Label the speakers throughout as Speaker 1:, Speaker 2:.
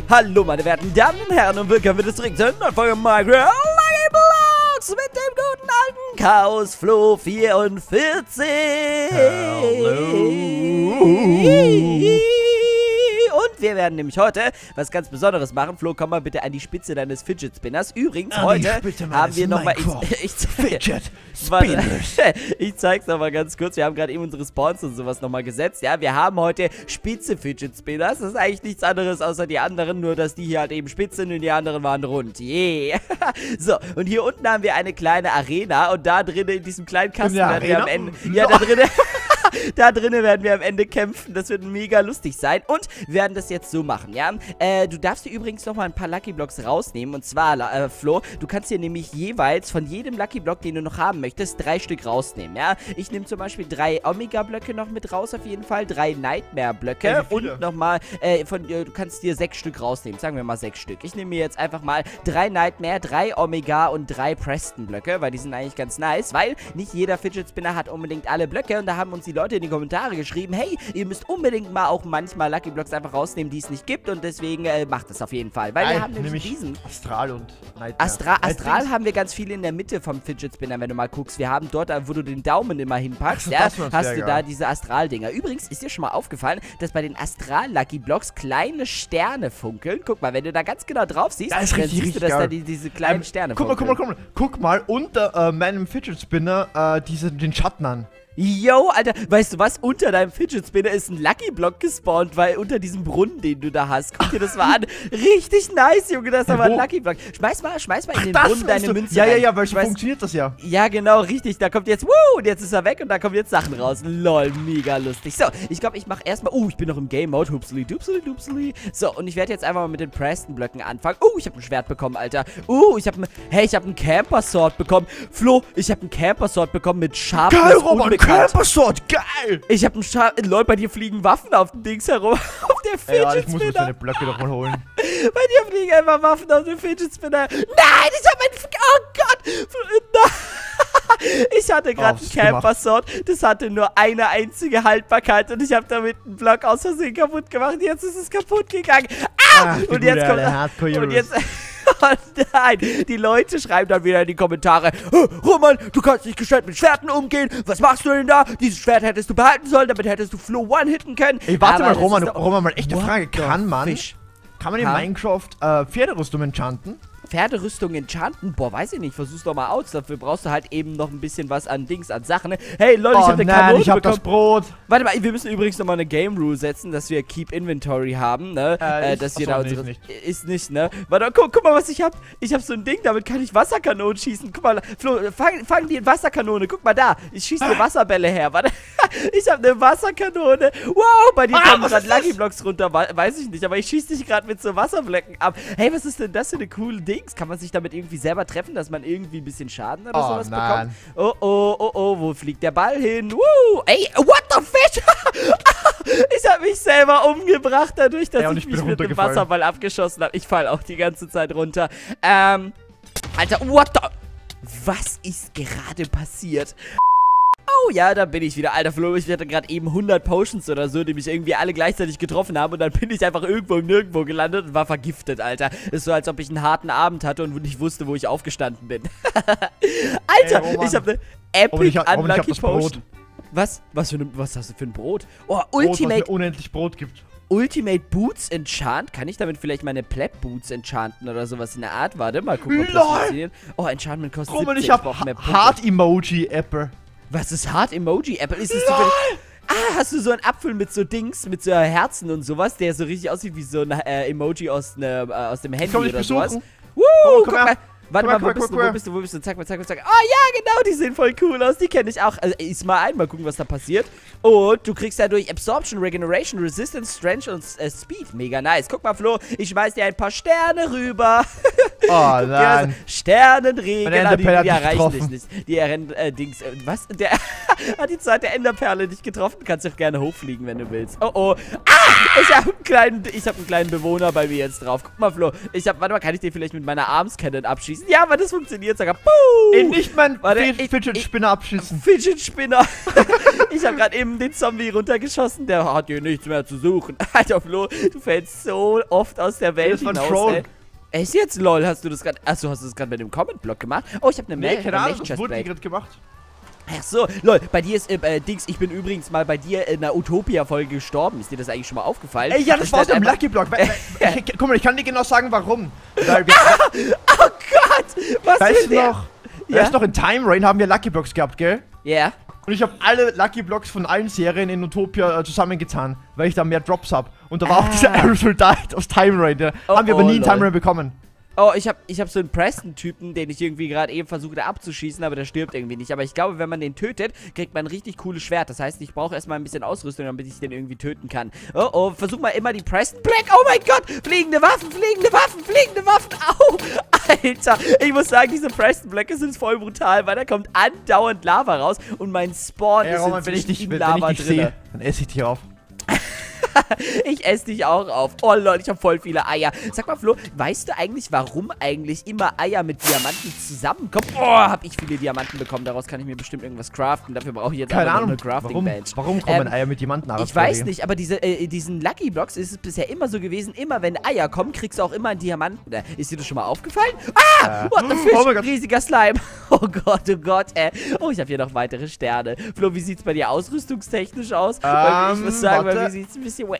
Speaker 1: Hallo meine werten Damen und Herren und willkommen wieder zurück zur neuen Folge Minecraft Blox mit dem guten alten Chaos Flo 44.
Speaker 2: Hallo.
Speaker 1: Und wir werden nämlich heute was ganz Besonderes machen. Flo, komm mal bitte an die Spitze deines Fidget Spinners. Übrigens, heute haben wir nochmal... Ich zeig's nochmal ganz kurz. Wir haben gerade eben unsere Spawns und sowas nochmal gesetzt. Ja, wir haben heute spitze Fidget Spinners. Das ist eigentlich nichts anderes außer die anderen, nur dass die hier halt eben spitz sind und die anderen waren rund. Yeah. So, und hier unten haben wir eine kleine Arena und da drinnen in diesem kleinen Kasten werden wir am Ende... Ja, da drinnen... Da drinnen werden wir am Ende kämpfen. Das wird mega lustig sein. Und wir werden das jetzt so machen, ja? Du darfst dir übrigens nochmal ein paar Lucky Blocks rausnehmen. Und zwar, Flo, du kannst dir nämlich jeweils von jedem Lucky Block, den du noch haben möchtest, 3 Stück rausnehmen, ja? Ich nehme zum Beispiel 3 Omega-Blöcke noch mit raus auf jeden Fall. 3 Nightmare-Blöcke. Und nochmal, du kannst dir 6 Stück rausnehmen. Sagen wir mal 6 Stück. Ich nehme mir jetzt einfach mal 3 Nightmare, 3 Omega und 3 Preston-Blöcke, weil die sind eigentlich ganz nice, weil nicht jeder Fidget Spinner hat unbedingt alle Blöcke. Und da haben uns die Leute in die Kommentare geschrieben, hey, ihr müsst unbedingt mal auch manchmal Lucky Blocks einfach rausnehmen, die es nicht gibt und deswegen macht es auf jeden Fall, weil wir haben nämlich diesen
Speaker 2: Astral und Nightmare.
Speaker 1: Astral haben wir ganz viel in der Mitte vom Fidget Spinner, wenn du mal guckst. Wir haben dort, wo du den Daumen immer hinpackst,
Speaker 2: so,
Speaker 1: ja, hast du da diese Astral-Dinger. Übrigens ist dir schon mal aufgefallen, dass bei den Astral-Lucky Blocks kleine Sterne funkeln. Guck mal, wenn du da ganz genau drauf siehst,
Speaker 2: dann siehst du,
Speaker 1: dass da diese kleinen Sterne
Speaker 2: funkeln. Guck mal, unter meinem Fidget Spinner den Schatten an.
Speaker 1: Yo, Alter, weißt du was? Unter deinem Fidget Spinner ist ein Lucky Block gespawnt, weil unter diesem Brunnen, den du da hast. Guck dir das mal an. Richtig nice, Junge, das ist aber ein Lucky Block. Schmeiß mal in den Brunnen deine Münze rein.
Speaker 2: Ja, weil so funktioniert das ja.
Speaker 1: Ja, genau, richtig. Da kommt jetzt, und jetzt ist er weg und da kommen jetzt Sachen raus. Lol, mega lustig. So, ich glaube, ich mache erstmal, ich bin noch im Game Mode. Hupsli, dupsli, dupsli. So, und ich werde jetzt einfach mal mit den Preston-Blöcken anfangen. Ich habe ein Schwert bekommen, Alter. Ich habe ein Camper-Sword bekommen. Flo, ich habe ein Camper-Sword bekommen mit Sharpness.
Speaker 2: Geil, Roman, Camper-Sword, geil!
Speaker 1: Ich habe einen Lol, bei dir fliegen Waffen auf dem Dings herum. Auf der Fidget Spinner.
Speaker 2: Ja, ich muss mir deine Blöcke doch mal holen.
Speaker 1: Bei dir fliegen einfach Waffen auf dem Fidget Spinner. Nein, ich habe oh Gott. Nein. Ich hatte gerade ein Camper-Sword. Das hatte nur eine einzige Haltbarkeit und ich habe damit einen Block aus Versehen kaputt gemacht. Jetzt ist es kaputt gegangen. Und jetzt kommt... Oh nein, die Leute schreiben dann wieder in die Kommentare, Roman, du kannst nicht gescheit mit Schwerten umgehen, was machst du denn da? Dieses Schwert hättest du behalten sollen, damit hättest du Flo one-hitten können.
Speaker 2: Ey, warte mal, Roman, mal echte Frage, kann man in Minecraft Pferderüstung enchanten?
Speaker 1: Pferderüstung enchanten? Boah, weiß ich nicht, versuch's doch mal aus. Dafür brauchst du halt eben noch ein bisschen was an Sachen. Hey, Leute, ich hab eine Kanone
Speaker 2: ich hab das Brot.
Speaker 1: Warte mal, wir müssen übrigens nochmal eine Game Rule setzen, dass wir Keep Inventory haben, ne? Dass wir da unsere... Ist nicht, ne? Warte, guck mal, was ich hab. Ich hab so ein Ding, damit kann ich Wasserkanonen schießen. Guck mal, Flo, fang die in Wasserkanone. Guck mal da. Ich schieße dir Wasserbälle her. Warte, ich hab eine Wasserkanone. Wow, bei dir kommen gerade Lucky Blocks runter. Weiß ich nicht, aber ich schieße dich gerade mit so Wasserblöcken ab. Hey, was ist denn das für eine coole Ding? Kann man sich damit irgendwie selber treffen, dass man irgendwie ein bisschen Schaden oder sowas bekommt? Wo fliegt der Ball hin? Ey, what the fish? Ich habe mich selber umgebracht dadurch, dass ich mich mit dem Wasserball abgeschossen habe. Ich falle auch die ganze Zeit runter. Alter, what the... Was ist gerade passiert? Oh ja, da bin ich wieder, alter Flo. Ich hatte gerade eben 100 Potions oder so, die mich irgendwie alle gleichzeitig getroffen haben. Und dann bin ich einfach irgendwo im Nirgendwo gelandet und war vergiftet, Alter. Ist so, als ob ich einen harten Abend hatte und nicht wusste, wo ich aufgestanden bin. Alter, ich habe eine Epic Unlucky Potion. Was hast du für ein Brot? Oh, Ultimate.
Speaker 2: Was mir unendlich Brot gibt.
Speaker 1: Ultimate Boots enchant? Kann ich damit vielleicht meine Pleb Boots enchanten oder sowas in der Art? Warte, mal gucken, ob das funktioniert. Oh, Enchantment kostet 17.
Speaker 2: Ich hab Heart Emoji Apple.
Speaker 1: Was ist Heart Emoji Apple? Ist es zufällig... hast du so einen Apfel mit so Dings, mit so Herzen und sowas, der so richtig aussieht wie so ein Emoji aus dem Handy oder sowas? Guck mal. Warte mal, wo bist du? Zack. Oh ja, genau, die sehen voll cool aus. Die kenne ich auch. Also, iss mal ein, mal gucken, was da passiert. Und du kriegst dadurch Absorption, Regeneration, Resistance, Strength und Speed. Mega nice. Guck mal, Flo, ich schmeiß dir ein paar Sterne rüber.
Speaker 2: Oh nein.
Speaker 1: Sternenregen. Die erreichen dich nicht. Die Dings. Was? Hat die zweite Enderperle nicht getroffen? Kannst du auch gerne hochfliegen, wenn du willst. Oh, oh. Ah! Ich habe einen kleinen Bewohner bei mir jetzt drauf. Guck mal, Flo. Warte mal, kann ich den vielleicht mit meiner Arms-Cannon abschießen? Ja, aber das funktioniert sogar.
Speaker 2: Nicht mein Fidget-Spinner abschießen.
Speaker 1: Fidget-Spinner. Ich habe gerade eben den Zombie runtergeschossen. Der hat hier nichts mehr zu suchen. Alter, Flo, du fällst so oft aus der Welt hinaus, ey. Echt jetzt, lol, hast du das gerade... Achso, hast du das gerade mit dem Comment-Block gemacht? Oh, ich habe eine Mail.
Speaker 2: Das wurde gerade gemacht.
Speaker 1: Ach so, lol, bei dir ist, Dings, ich bin übrigens mal bei dir in einer Utopia-Folge gestorben. Ist dir das eigentlich schon mal aufgefallen?
Speaker 2: Ey, ja, das war aus dem Lucky Block. Guck mal, ich kann dir genau sagen, warum.
Speaker 1: Oh Gott, was
Speaker 2: weißt du noch? Ja? Weißt du noch, in Time Rain haben wir Lucky Blocks gehabt, gell?
Speaker 1: Ja. Yeah.
Speaker 2: Und ich habe alle Lucky Blocks von allen Serien in Utopia zusammengetan, weil ich da mehr Drops habe. Und da war auch dieser Aerosol-Soldat aus Time Rain. Den haben wir aber nie in Time Rain bekommen.
Speaker 1: Oh, ich hab so einen Preston-Typen, den ich irgendwie gerade eben versuchte abzuschießen, aber der stirbt irgendwie nicht. Aber ich glaube, wenn man den tötet, kriegt man ein richtig cooles Schwert. Das heißt, ich brauche erstmal ein bisschen Ausrüstung, damit ich den irgendwie töten kann. Oh, oh, versuch mal immer die Preston Black. Oh mein Gott, fliegende Waffen, fliegende Waffen, fliegende Waffen. Au, Alter. Ich muss sagen, diese Preston Black sind voll brutal, weil da kommt andauernd Lava raus und mein Spawn ist
Speaker 2: Roman, wenn ich dich sehe, dann esse ich dich auf.
Speaker 1: Ich esse dich auch auf. Oh Leute, ich habe voll viele Eier. Sag mal, Flo, weißt du eigentlich, warum eigentlich immer Eier mit Diamanten zusammenkommen? Oh, habe ich viele Diamanten bekommen. Daraus kann ich mir bestimmt irgendwas craften. Dafür brauche ich jetzt
Speaker 2: keine Ahnung,
Speaker 1: eine Crafting-Bench.
Speaker 2: Warum kommen Eier mit Diamanten raus?
Speaker 1: Ich weiß nicht, aber diesen Lucky Blocks ist es bisher immer so gewesen, immer wenn Eier kommen, kriegst du auch immer einen Diamanten. Ist dir das schon mal aufgefallen? Ah! What the fish? Oh mein Gott. Riesiger Slime. Oh Gott, Oh, ich habe hier noch weitere Sterne. Flo, wie sieht's bei dir ausrüstungstechnisch aus? Ich muss sagen, bei mir sieht's ein bisschen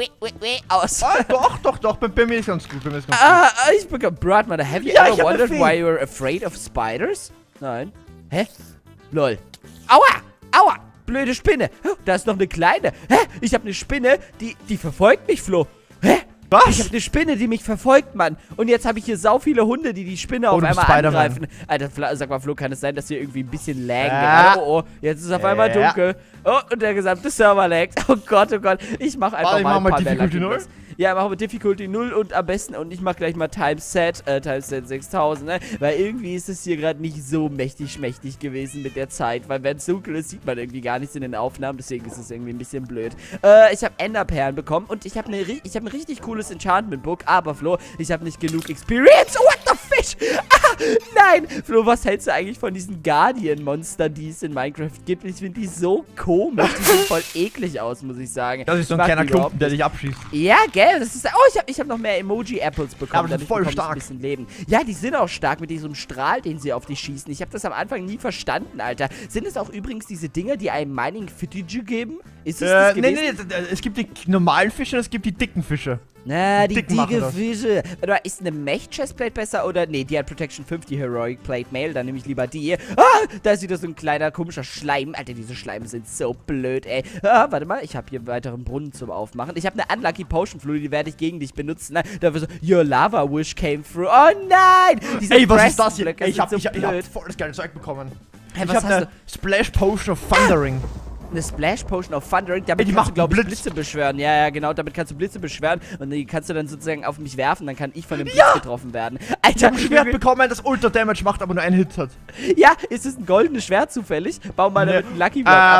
Speaker 1: aus.
Speaker 2: Doch, bei mir ist ganz gut.
Speaker 1: Ich bekomme Broadmother. Have you ever wondered why you're afraid of spiders? Nein. Hä? Lol. Aua! Blöde Spinne. Da ist noch eine kleine. Hä? Ich habe eine Spinne, die verfolgt mich, Flo. Hä?
Speaker 2: Was?
Speaker 1: Ich habe eine Spinne, die mich verfolgt, Mann. Und jetzt habe ich hier sau viele Hunde, die Spinne auf einmal angreifen. Alter, sag mal, Flo, kann es sein, dass hier irgendwie ein bisschen laggen? Oh, jetzt ist es auf einmal dunkel. Oh, und der gesamte Server laggt. Oh Gott. Ich mache einfach mal ein paar
Speaker 2: Difficulty 0.
Speaker 1: Ja, machen wir Difficulty 0 und am besten, und ich mache gleich mal Timeset 6000, ne? Weil irgendwie ist es hier gerade nicht so schmächtig gewesen mit der Zeit, weil wenn es dunkel ist, sieht man irgendwie gar nichts in den Aufnahmen, deswegen ist es irgendwie ein bisschen blöd. Ich habe Enderperlen bekommen und ich habe ein richtig cooles Enchantment Book, aber Flo, ich habe nicht genug Experience. What the fish? Nein! Flo, was hältst du eigentlich von diesen Guardian-Monstern, die es in Minecraft gibt? Ich finde die so komisch, die sehen voll eklig aus, muss ich sagen.
Speaker 2: Das ist so ein kleiner Klumpen, der dich abschießt.
Speaker 1: Ja, gell? Das ist, oh, ich hab noch mehr Emoji-Apples bekommen.
Speaker 2: Aber die sind voll stark.
Speaker 1: Ein bisschen Leben. Ja, die sind auch stark mit diesem Strahl, den sie auf dich schießen. Ich habe das am Anfang nie verstanden, Alter. Sind es auch übrigens diese Dinger, die einem Mining Footage geben? Ist es das gewesen?
Speaker 2: Nee, es gibt die normalen Fische und es gibt die dicken Fische.
Speaker 1: Na, die dicke Fische. Oder ist eine Mech-Chestplate besser oder? Nee, die hat Protection 5, die Heroic Plate Mail. Dann nehme ich lieber die. Da ist wieder so ein kleiner, komischer Schleim. Alter, diese Schleime sind so blöd, ey. Warte mal, ich habe hier weiteren Brunnen zum Aufmachen. Ich habe eine Unlucky Potion Fluid, die werde ich gegen dich benutzen. Ne? Dafür so, your lava wish came through. Oh nein!
Speaker 2: Ey, was ist das hier? Ey, ich hab voll das geile Zeug bekommen.
Speaker 1: Hey,
Speaker 2: ich hab eine Splash Potion of Thundering.
Speaker 1: Eine Splash Potion of Thundering, damit kannst du, glaube ich, Blitze beschwören. Ja, genau, damit kannst du Blitze beschwören und die kannst du dann sozusagen auf mich werfen, dann kann ich von dem Blitz getroffen werden. Alter,
Speaker 2: ich hab ein Schwert bekommen, das Ultra Damage macht, aber nur einen Hit hat.
Speaker 1: Ja, ist es ein goldenes Schwert zufällig? Bau mal damit einen Lucky Block ab.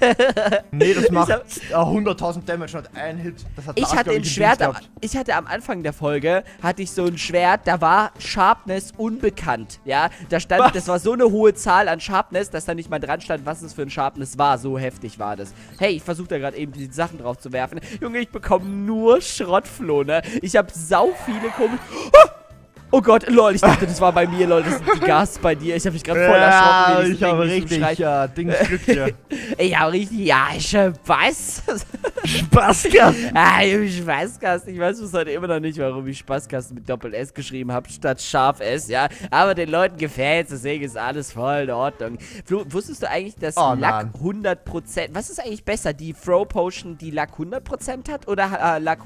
Speaker 2: Nee, das macht 100.000 Damage und einen Hit. Das hat
Speaker 1: ich hatte ein Schwert, ich hatte am Anfang der Folge, hatte ich so ein Schwert, da war Sharpness unbekannt, ja. Da stand, das war so eine hohe Zahl an Sharpness, dass da nicht mal dran stand, was es für ein Sharpness war, so heftig war das. Hey, ich versuche da gerade eben die Sachen drauf zu werfen. Junge, ich bekomme nur Schrottfloh, ne? Ich habe sau viele komische... Oh Gott, lol, ich dachte, das war bei mir, lol, das sind die Gas bei dir. Ich habe mich gerade voll erschrocken.
Speaker 2: Ich habe richtig, Dingsglück hier.
Speaker 1: Ich habe richtig, Spaß.
Speaker 2: Spaßkast.
Speaker 1: Spaßkast. Ich weiß bis heute immer noch nicht, warum ich Spaßkast mit Doppel-S geschrieben habe, statt Scharf-S, ja. Aber den Leuten gefällt's, deswegen ist alles voll in Ordnung. Flo, wusstest du eigentlich, dass Lack 100%, was ist eigentlich besser, die Throw Potion, die Lack 100% hat oder Lack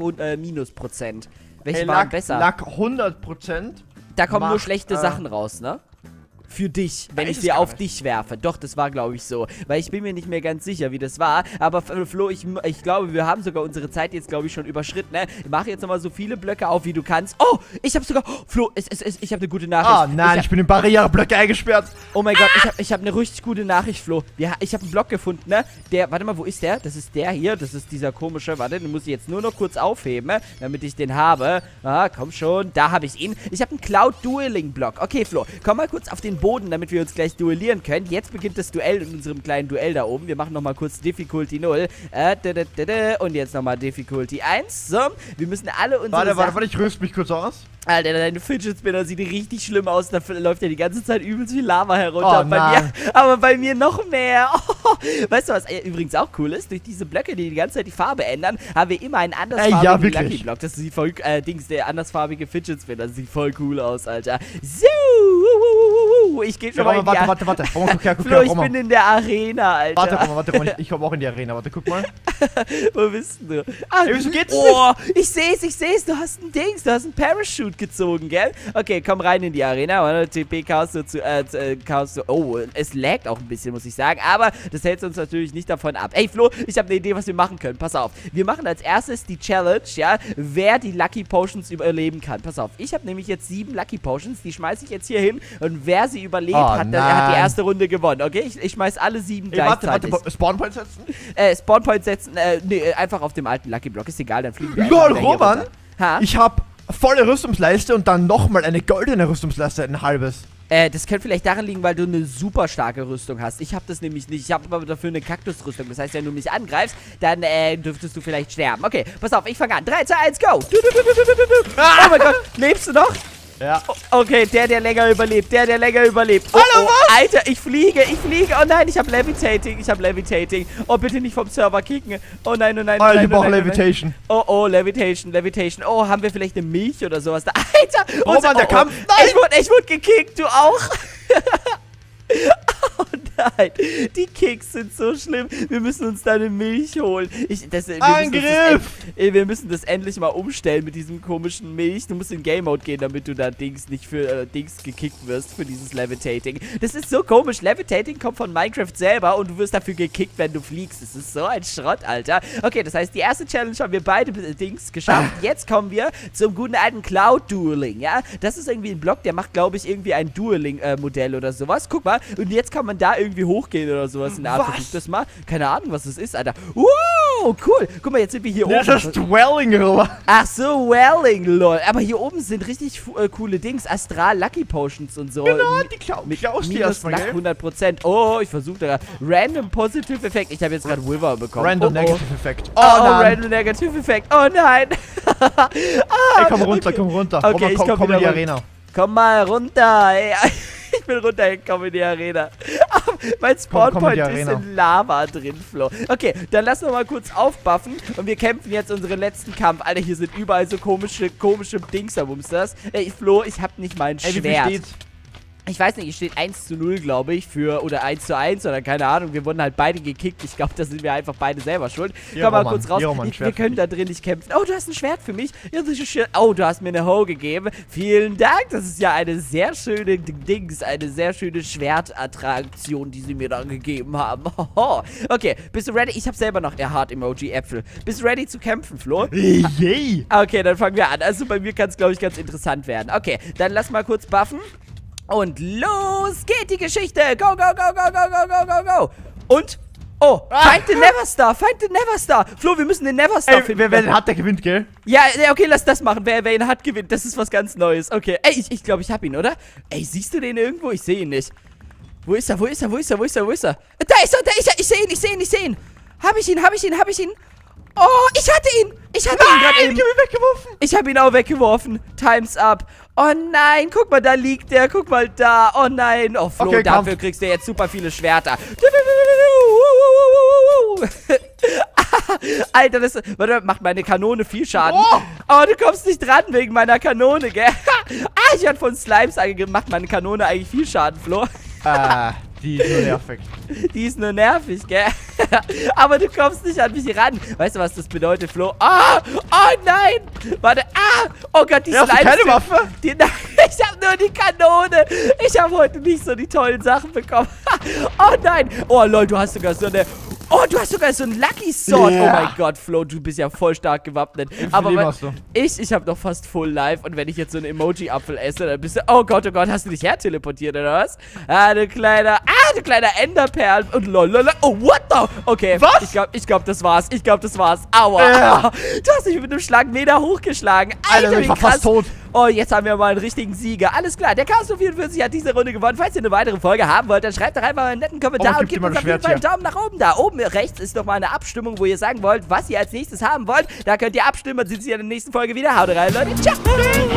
Speaker 1: -%? Welche waren besser?
Speaker 2: Lack 100%.
Speaker 1: Da kommen nur schlechte Sachen raus, ne? für dich, wenn ich sie auf dich werfe. Doch, das war, glaube ich, so. Weil ich bin mir nicht mehr ganz sicher, wie das war. Aber Flo, ich glaube, wir haben sogar unsere Zeit jetzt, glaube ich, schon überschritten, ne? Mach jetzt nochmal so viele Blöcke auf, wie du kannst. Oh, ich habe sogar... Flo, ich habe eine gute Nachricht.
Speaker 2: Oh nein, ich bin in Barriereblöcke eingesperrt.
Speaker 1: Oh mein Gott, ich habe eine richtig gute Nachricht, Flo. Ich habe einen Block gefunden, ne? Warte mal, wo ist der? Das ist der hier. Das ist dieser komische. Warte, den muss ich jetzt nur noch kurz aufheben, damit ich den habe. Ah, komm schon. Da habe ich ihn. Ich habe einen Cloud-Dueling-Block. Okay, Flo, komm mal kurz auf den Boden, damit wir uns gleich duellieren können. Jetzt beginnt das Duell in unserem kleinen Duell da oben. Wir machen nochmal kurz Difficulty 0. Und jetzt nochmal Difficulty 1. So, wir müssen alle unsere
Speaker 2: Warte, ich rüste mich kurz aus.
Speaker 1: Alter, deine Fidget Spinner sieht richtig schlimm aus. Da läuft ja die ganze Zeit übelst viel Lava herunter. Aber bei mir noch mehr. Oh, weißt du, was übrigens auch cool ist? Durch diese Blöcke, die ganze Zeit die Farbe ändern, haben wir immer einen andersfarbigen Lucky Block. Das sieht voll, der andersfarbige Fidget Spinner. Das sieht voll cool aus, Alter. So, ich gehe schon mal in die
Speaker 2: Warte.
Speaker 1: Flo, ich bin in der Arena, Alter.
Speaker 2: Warte, ich komme auch in die Arena. Warte, guck mal.
Speaker 1: Wo bist du?
Speaker 2: Ah, wieso geht's
Speaker 1: nicht? Ich seh's. Du hast ein Parachute gezogen, gell? Okay, komm rein in die Arena. TP Chaos Chaos. Oh, es laggt auch ein bisschen, muss ich sagen. Aber das hält uns natürlich nicht davon ab. Ey, Flo, ich habe eine Idee, was wir machen können. Pass auf. Wir machen als erstes die Challenge, ja, wer die Lucky Potions überleben kann. Pass auf. Ich habe nämlich jetzt 7 Lucky Potions. Die schmeiße ich jetzt hier hin. Und wer sie überlebt hat, der hat die erste Runde gewonnen. Okay? Ich schmeiß alle 7 gleichzeitig.
Speaker 2: Warte. Spawnpoint setzen?
Speaker 1: Spawnpoint setzen. Nee, einfach auf dem alten Lucky Block. Ist egal, dann fliegen wir
Speaker 2: LOL, Roman! Ich habe volle Rüstungsleiste und dann nochmal eine goldene Rüstungsleiste, ein halbes.
Speaker 1: Das könnte vielleicht daran liegen, weil du eine super starke Rüstung hast. Ich habe das nämlich nicht. Ich habe aber dafür eine Kaktusrüstung. Das heißt, wenn du mich angreifst, dann dürftest du vielleicht sterben. Okay, pass auf, ich fange an. 3, 2, 1, go! Oh mein Gott, lebst du noch?
Speaker 2: Ja.
Speaker 1: Okay, der länger überlebt.
Speaker 2: Hallo, was?
Speaker 1: Alter, ich fliege. Oh nein, ich habe Levitating. Oh, bitte nicht vom Server kicken. Oh nein.
Speaker 2: Ich brauche Levitation.
Speaker 1: Oh, Levitation. Oh, haben wir vielleicht eine Milch oder sowas da? Alter!
Speaker 2: Roman, der Kampf.
Speaker 1: Nein! Ich wurde gekickt, du auch. Oh nein, die Kicks sind so schlimm. Wir müssen uns da eine Milch holen. Wir müssen das endlich mal umstellen mit diesem komischen Milch. Du musst in Game Mode gehen, damit du da nicht für Dings gekickt wirst, für dieses Levitating. Das ist so komisch. Levitating kommt von Minecraft selber und du wirst dafür gekickt, wenn du fliegst. Das ist so ein Schrott, Alter. Okay, das heißt, die erste Challenge haben wir beide Dings geschafft. Jetzt kommen wir zum guten alten Cloud Dueling, ja? Das ist irgendwie ein Block, der macht, glaube ich, irgendwie ein Dueling-Modell oder sowas. Guck mal, und jetzt kann man da irgendwie hochgehen oder sowas in der Art. Versuch das mal. Keine Ahnung, was das ist, Alter. Wow, cool. Guck mal, jetzt sind wir hier oben.
Speaker 2: Das ist Dwelling, oder?
Speaker 1: Ach so, Welling, lol. Aber hier oben sind richtig coole Dings. Astral Lucky Potions und so.
Speaker 2: Genau, die klaust die erstmal,
Speaker 1: 100%. Oh, ich versuche da. Random Positive Effekt. Ich habe jetzt gerade Wilbur bekommen.
Speaker 2: Random Negative Effekt.
Speaker 1: Oh, Random Negative Effekt. Oh nein.
Speaker 2: Ey, komm runter.
Speaker 1: Okay, komm
Speaker 2: in die Arena.
Speaker 1: Komm mal runter, ey. Ich bin runtergekommen in die Arena. Mein Spawnpoint ist in Lava drin, Flo. Okay, dann lass noch mal kurz aufbuffen. Und wir kämpfen jetzt unseren letzten Kampf. Alter, hier sind überall so komische Dingsabumsters. Ey, Flo, ich hab nicht mein Schwert.
Speaker 2: Wie viel steht's?
Speaker 1: Ich weiß nicht, es steht 1:0, glaube ich, oder 1:1 oder keine Ahnung. Wir wurden halt beide gekickt. Ich glaube, da sind wir einfach beide selber schuld. Komm mal kurz raus. Wir können da drin nicht kämpfen. Oh, du hast ein Schwert für mich. Ja, das ist schön. Oh, du hast mir eine Hoe gegeben. Vielen Dank. Das ist ja eine sehr schöne eine sehr schöne Schwertattraktion, die sie mir da gegeben haben. Okay, bist du ready? Ich habe selber noch Heart-Emoji-Äpfel. Bist du ready zu kämpfen, Flo?
Speaker 2: Yay!
Speaker 1: Okay, dann fangen wir an. Also bei mir kann es, glaube ich, ganz interessant werden. Okay, dann lass mal kurz buffen. Und los geht die Geschichte. Go. Und, find the Neverstar. Flo, wir müssen den Neverstar finden.
Speaker 2: Wer den hat, der gewinnt, gell?
Speaker 1: Ja, okay, lass das machen. Wer ihn hat, gewinnt. Das ist was ganz Neues. Okay, ey, ich glaube, ich hab ihn, oder? Ey, siehst du den irgendwo? Ich sehe ihn nicht. Wo ist er? Da ist er. Ich sehe ihn. Hab ich ihn? Oh, ich hatte ihn gerade eben.
Speaker 2: Ich hab ihn weggeworfen.
Speaker 1: Ich habe ihn auch weggeworfen. Time's up. Oh nein, guck mal, da liegt der. Guck mal da. Oh nein. Oh, Flo, okay, dafür kriegst du jetzt super viele Schwerter. Alter, warte, macht meine Kanone viel Schaden. Oh, du kommst nicht dran wegen meiner Kanone, gell? Ich hatte von Slimes angemacht, meine Kanone eigentlich viel Schaden, Flo.
Speaker 2: Die ist nur nervig.
Speaker 1: Die ist nur nervig, gell? Aber du kommst nicht an mich ran. Weißt du, was das bedeutet, Flo? Ah! Oh nein! Warte, ah! Oh Gott, die
Speaker 2: Hast du keine Waffe?
Speaker 1: Nein, ich habe nur die Kanone. Ich habe heute nicht so die tollen Sachen bekommen. Oh nein! Oh lol, du hast sogar so eine... Oh, du hast sogar so einen Lucky Sword. Yeah. Oh mein Gott, Flo, du bist ja voll stark gewappnet. Aber ich habe noch fast Full Life. Und wenn ich jetzt so einen Emoji-Apfel esse, dann bist du... Oh Gott, hast du dich herteleportiert, oder was? Du kleiner Enderperl. Und lol. Oh, what the... Okay,
Speaker 2: was?
Speaker 1: Ich glaub, das war's. Aua.
Speaker 2: Ja.
Speaker 1: Du hast dich mit einem Schlagmeter hochgeschlagen.
Speaker 2: Alter, ich war fast tot.
Speaker 1: Oh, jetzt haben wir mal einen richtigen Sieger. Alles klar, der Chaos 44 hat diese Runde gewonnen. Falls ihr eine weitere Folge haben wollt, dann schreibt doch einfach einen netten Kommentar und gebt uns auf jeden Fall einen Daumen nach oben da. Oben rechts ist noch mal eine Abstimmung, wo ihr sagen wollt, was ihr als nächstes haben wollt. Da könnt ihr abstimmen und sehen Sie in der nächsten Folge wieder. Haut rein, Leute. Ciao.